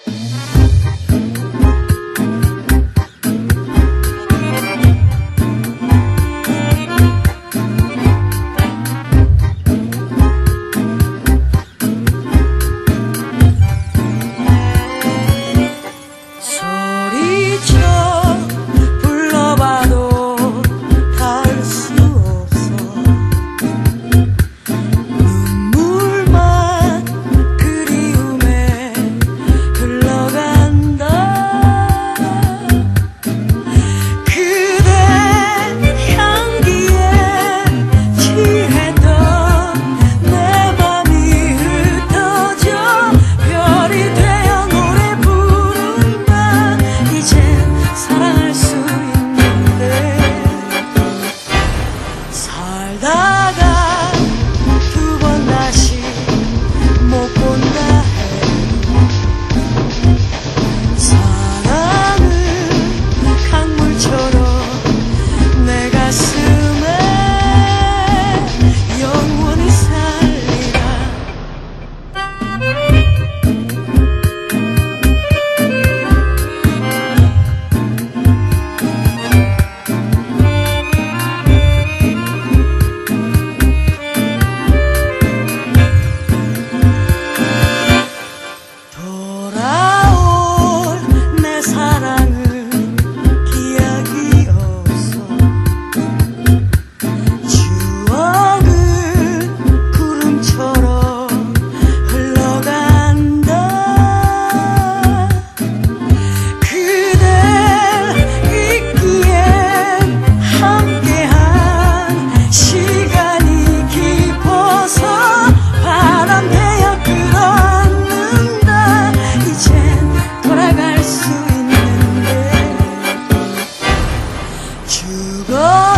살다가 두 번 다시 못 본다 해. 사랑은 강물처럼 내 가슴에 영원히 살리라. 사랑은 기약이 없어. 추억은 구름처럼 흘러간다. 그댈 잊기엔 함께한 시간이 깊어서 바람 되어 끌어안는다. 이젠 돌아갈 수 죽어